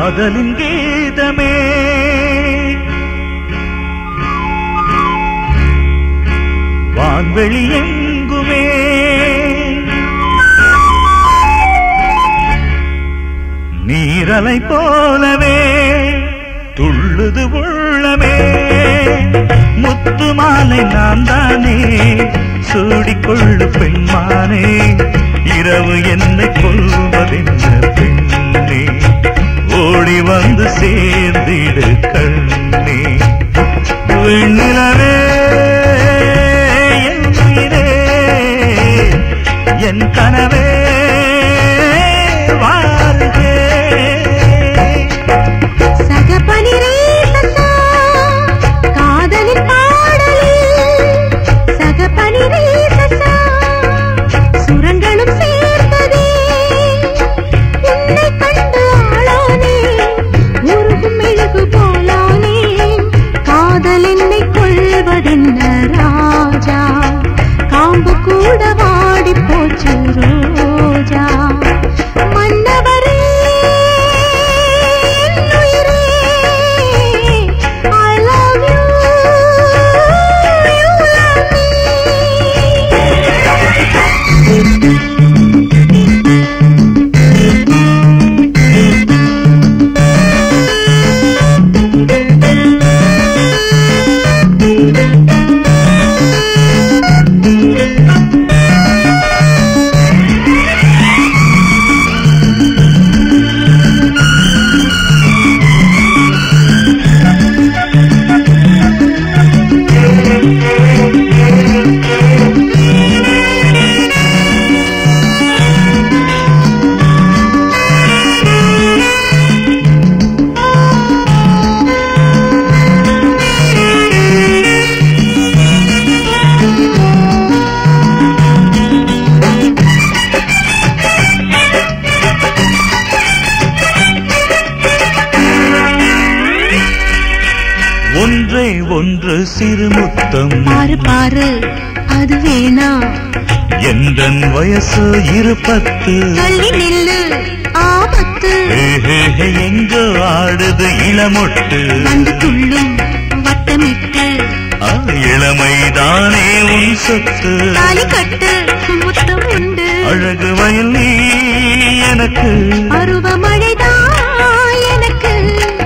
காதலின் கீதமே வான்வெளி எங்குமே நீரலை போலவே துள்ளுது உள்ளமே முத்து மாலை நான் தானே சூடிக்கொள்ளு பெண்மானே இரவு என்னை கொள்வதென்ன பெண்ணே ஓடி வந்து சேர்ந்திடு கண்ணே வெண்ணிலவே என் உயிரே என் கனவே வாழ்கே சகபனிரே சசா காதலின் பாடலில் சகபனிரே சசா சுரங்களும் சேர்ந்ததே உன்னை கண்டு ஆளானே உருகும் மெழுகு போலானே காதல் என்னை கொள்வதென்ன ராஜா காம்பு கூட வாடி போச்சு ரோஜா மன்னவரே ஒன்றே ஒன்று சிறுமுத்தம் பாரு பாரு அது வேணா எந்தன் வயசு 20 தள்ளி நில்லு ஆபத்து எங்கு ஆடுது இளமொட்டு வந்து துள்ளும் வட்டமிட்டு இளமைதானே உன் சொத்து தாலி கட்டு முத்தம் உண்டு அழகு வயல் நீ எனக்கு பருவமழைதான் எனக்கு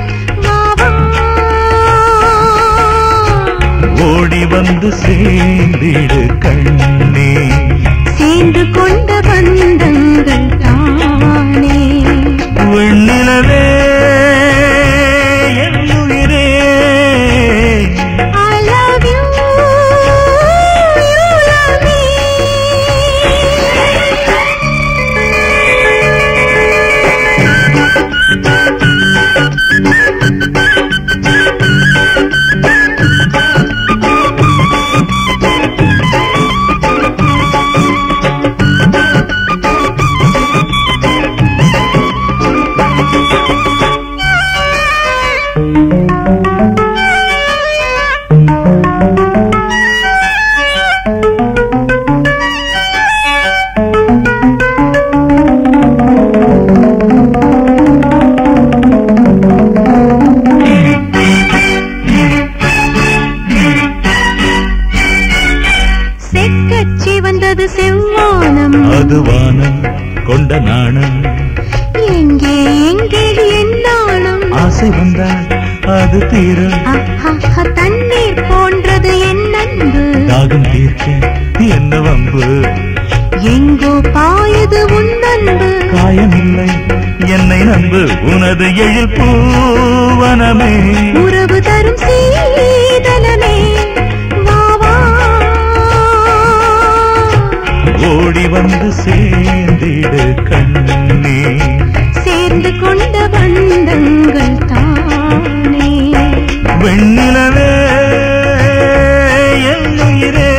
ஓடி வந்து சேர்ந்திடு கண்ணே சேர்ந்து கொண்ட பந்தங்கள் தானே வெண்ணிலவே என் உயிரே I love you, you love me. செக்கச்சி வந்தது செவ்வானம் அது வானம் கொண்ட நாணம் எங்கே எங்கே என் நாணம் ஆசை வந்தால் அது தீரும் தண்ணீர் போன்றது என் அன்பு தாகம் தீர்க்க என்ன வம்பு எங்கோ பாயுது உன் அன்பு காயமில்லை என்னை நம்பு உனது எழில் பூவனமே உறவு தரும் சீதனமே வா வா ஓடி வந்து சேர்ந்திடு கண்ணே சேர்ந்து கொண்ட பந்தங்கள் தானே வெண்ணிலவே என் உயிரே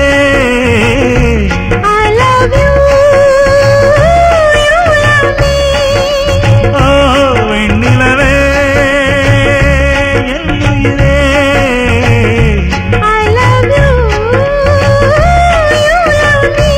I love you, you love me. ஓ வெண்ணிலவே என் உயிரே I love you, you love me.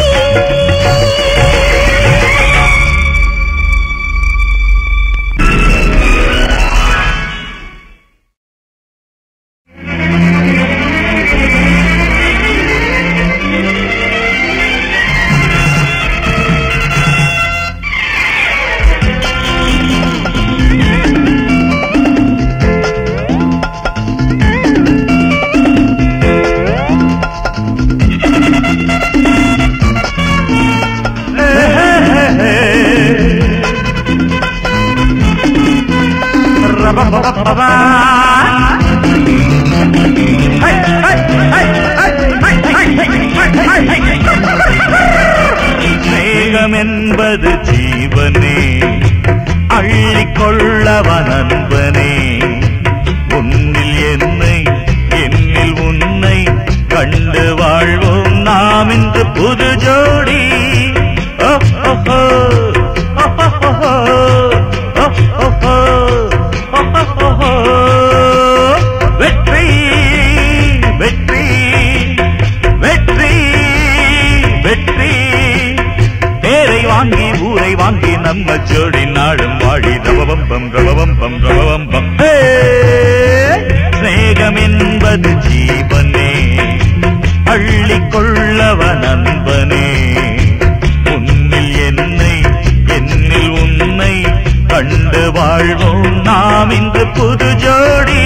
ஸ்நேகம் என்பது ஜீவனே, அள்ளிக்கொள்ளவன் அன்பனே. உன்னில் என்னை, என்னில் உன்னை கண்டு வாழ்வோம் நாம் இன்று புது ஜோடி. வெற்றி வெற்றி வெற்றி வெற்றி, பேரை வாங்கி ஊரை வாங்கி நம்ம ஜோடி நாடும் வாழி. ரவபம்பம் ரவபம்பம் ரவபம்பம். ஸ்நேகம் என்பது ஜீவனே, அள்ளிக்கொள்ளவன் அன்பனே. உன்னில் என்னை, என்னில் உன்னை கண்டு வாழ்வோம் நாம் இன்று புது ஜோடி.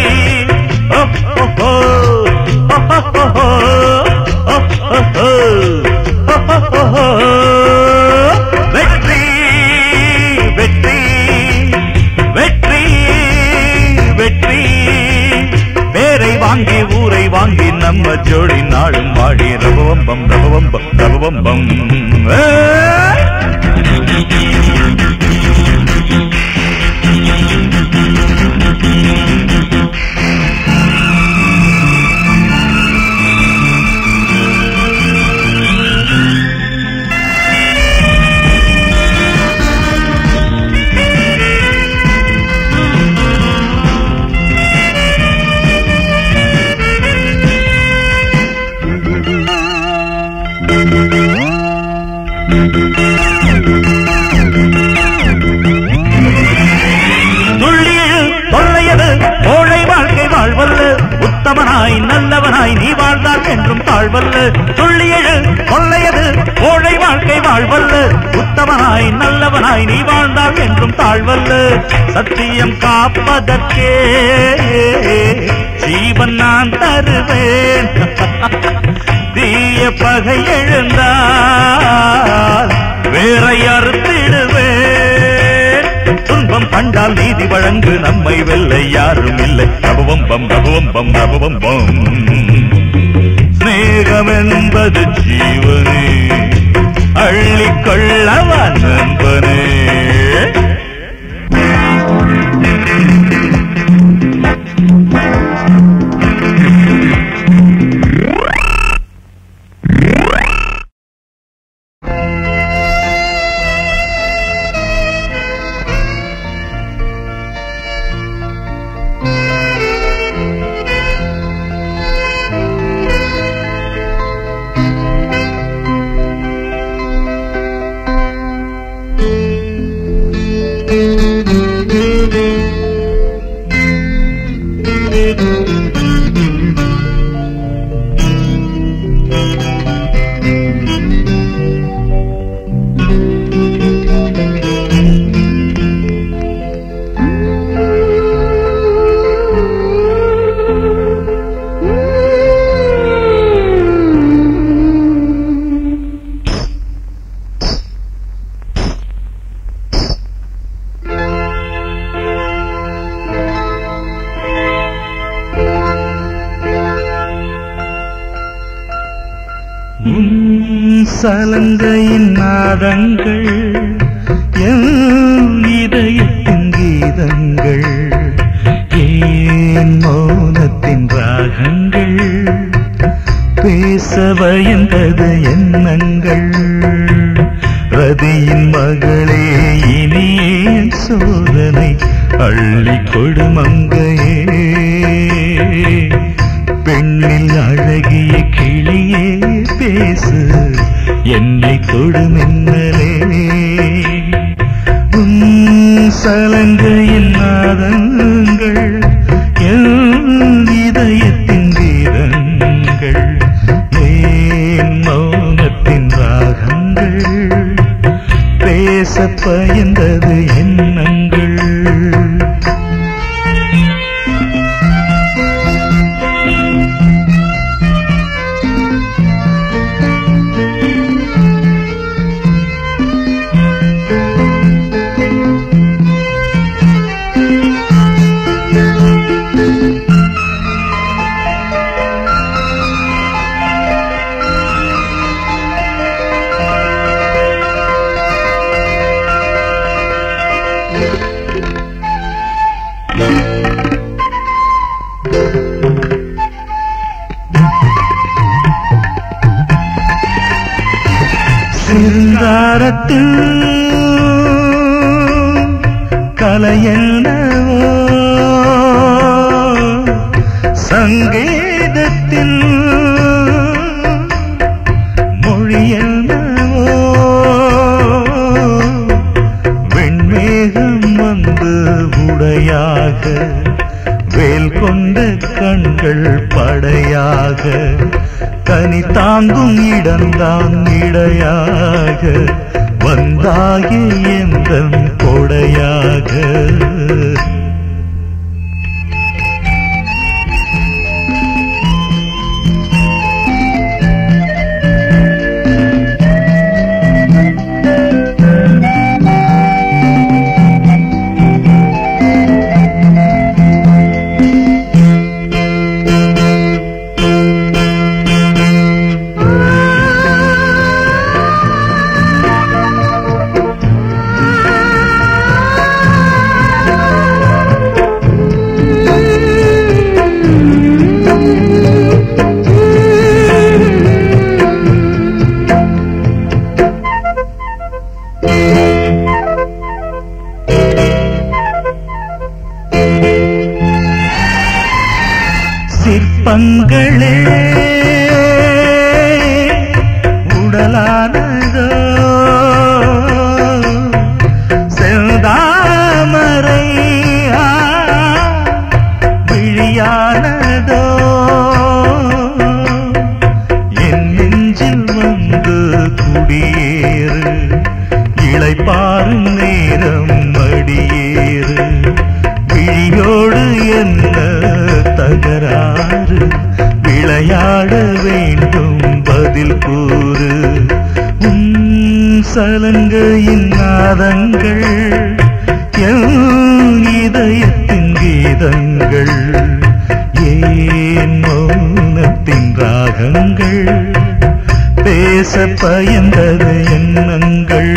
வெற்றி வெற்றி வெற்றி வெற்றி, பேரை வாங்கி ஊரை வாங்கி நம்ம ஜோடி நாடும் வாடி. ரவபம்பம் ரவபம்பம் ரவபம்பம். உத்தமனாய் நல்லவனாய் நீ வாழ்ந்தால் என்றும் தாழ்வல்ல. துள்ளியழு கொள்ளையது கோழை வாழ்க்கை வாழ்வல்ல. உத்தமனாய் நல்லவனாய் நீ வாழ்ந்தால் என்றும் தாழ்வல்ல. சத்தியம் காப்பதற்கே ஜீவன் நான் தருவேன். தீய பகை எழுந்தால் வேறை அறுத்திடுவேன். துன்பம் கண்டால் நீதி வழங்கு நம்மை வெல்ல யாரும் இல்லை. ரபவம்பம் ரபவம்பம் ரபவம்பம். ஸ்நேகம் என்பது ஜீவனே, அள்ளிக்கொள்ளவன் அன்பனே. சலங்கையின் நாதங்கள் என் இதயத்தின் கீதங்கள், ஏன் மௌனத்தின் ராகங்கள், பேச பயந்தது எண்ணங்கள். ரதியின் மகளே இனியேன் சோதனை, அள்ளி கொடுமங்கையே பெண்ணில் அழகிய கிளியே பேசு என்னை தொடுமின்னலே. சலங்கையின் நாதங்கள் என் இதயத்தின் கீதங்கள், ஏன் மௌனத்தின் ராகங்கள், பேச பயந்தது எண்ணங்கள். சிங்காரத்தில் கலையென்னவோ சங்கீதத்தில் மொழியென்னவோ வெண்மேகம் வந்து உடையாக வேல் கொண்ட கண்கள் படையாக கனி தாங்கும் இடந்தான் இடையாக வந்தாகி எந்தன் கொடையாக சிற்பங்களே உடலானதோ செந்தாமரை விழியானதோ என் நெஞ்சில் வந்து குடியேறு இளைப்பாறும் நேரம் மடியேறு விழியோடு என்ன தகராறு விளையாட வேண்டும் பதில் கூறு சலங்கையின் நாதங்கள் என் இதயத்தின் கீதங்கள் ஏன் மௌனத்தின் ராகங்கள் பேச பயந்தது எண்ணங்கள்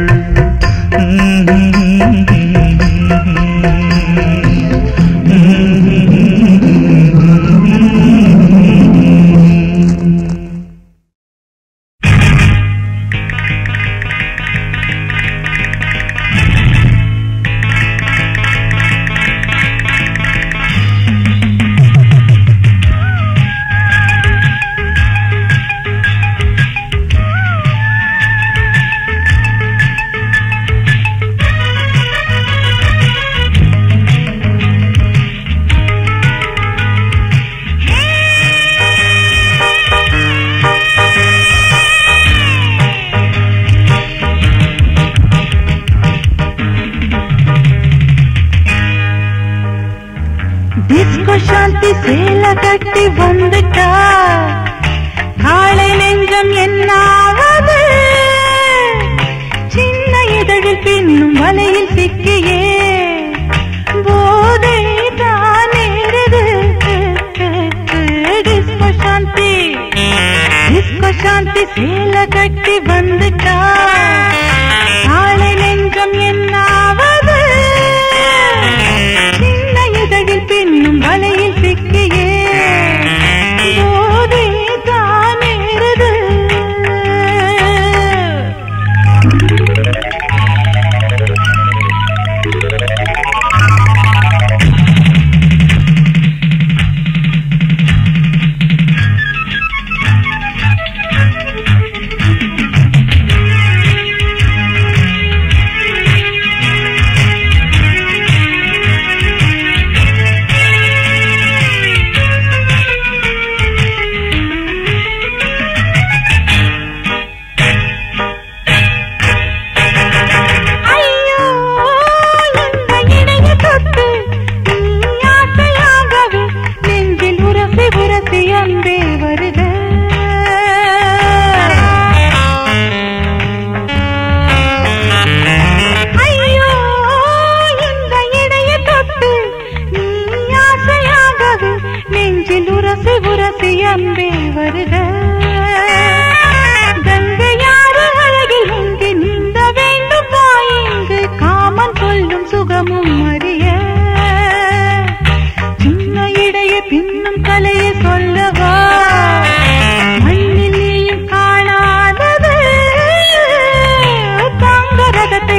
டிஸ்கோ சாந்தி சேல கட்டி வந்துட்டா காலை நெஞ்சம் என்னாவது சின்ன இதழில் பின்னும் வலையில் சிக்கியே போதை தானேறுது டிஸ்கோ சாந்தி சேல கட்டி வந்துட்டா காலை நெஞ்சம் என்னாவது பின்னும் வலையில் சிக்கியே போதை தானேறுது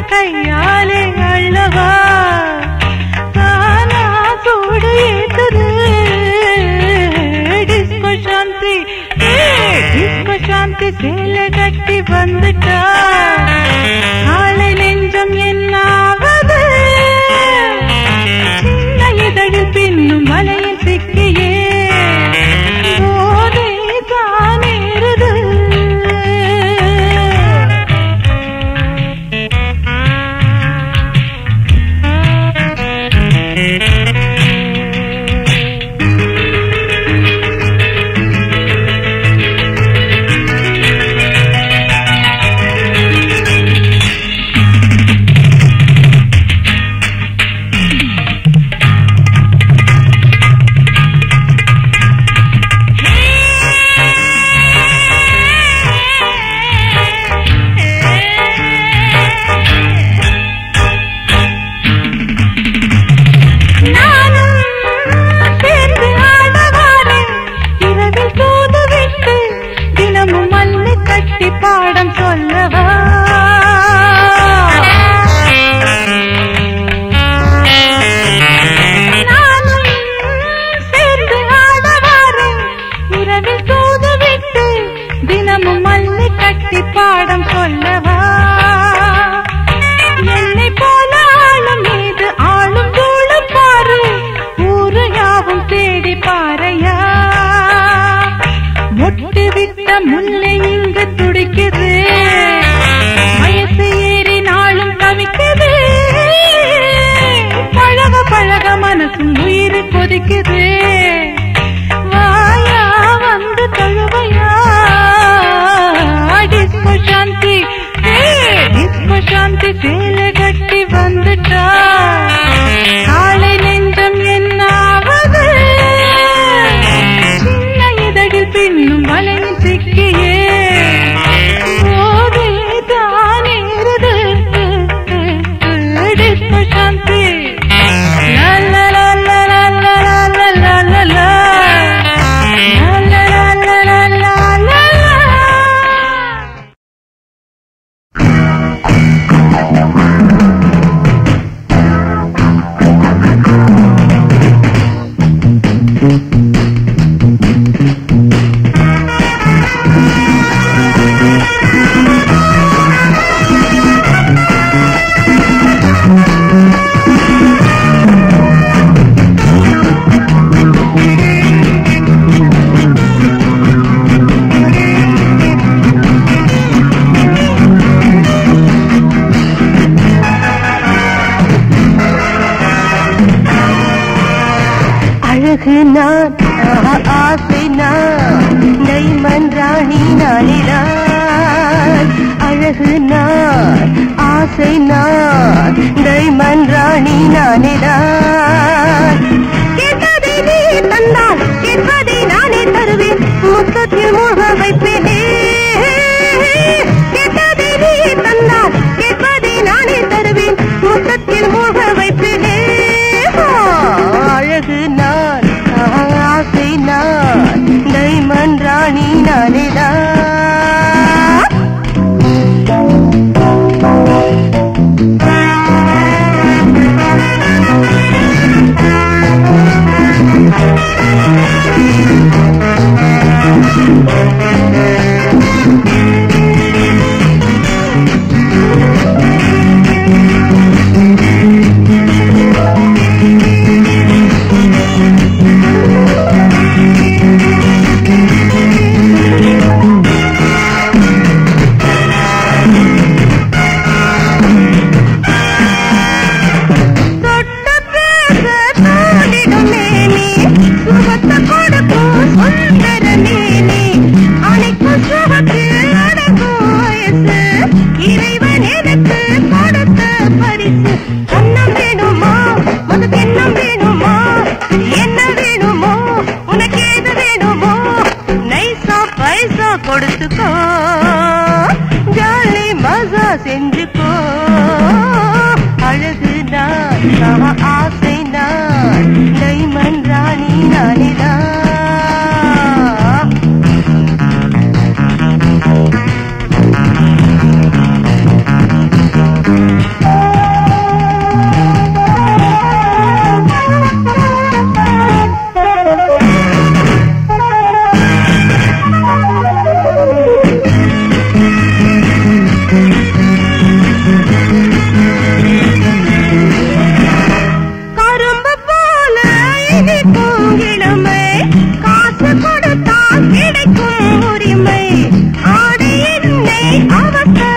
கையாலே அள்ளவா தானா சூடு ஏத்துது டிஸ்கோ சாந்தி சேலை கட்டி வந்துட்டா காலை நெஞ்சம் என்னாவது சின்ன இதழில் பின்னும் வலையில் சிக்கியே போதை தானேறுது பாடம் சொல்லவா நானும் சேர்ந்து ஆடவாறு இரவில் தூதுவிட்டு தினமும் மல்லி கட்டி பாடம் சொல்லவா என்னை போல ஆளும் மீது ஆளும் தூளு பாரு ஊரு யாவும் தேடி பாறையா மொட்டு விட்ட முல்லை இங்கு துடிக்குது வயசு ஏறி நாளும் தவிக்குது பழக பழக மனசும் உயிர் கொதிக்குது வாயா வந்து தழுவையா டிஸ்கோ சாந்தி சேலை கட்டி வந்துட்டா காலை நெஞ்சம் என்னாவது சின்ன இதழில் பின்னும் வலையில் சிக்கியே போதை தானேறுது டிஸ்கோ சாந்தி அழகு நான் ஆசை நான் டைமண்ட் ராணி நானிதான் அழகு நான் ஆசை நான் டைமண்ட் ராணி நானிதான் கேட்டதை நீ தந்தால் கேட்பதை நானே தருவேன் முத்தத்தில் மூழ்க வைப்பேனே கேட்டதை நீ தந்தால் கேட்பதை நானே தருவேன் முத்தத்தில் மூழ்க வைப்பேனே அழகு நான் ஆசை நான் டைமண்ட் ராணி நானிதான் அவஸ்தை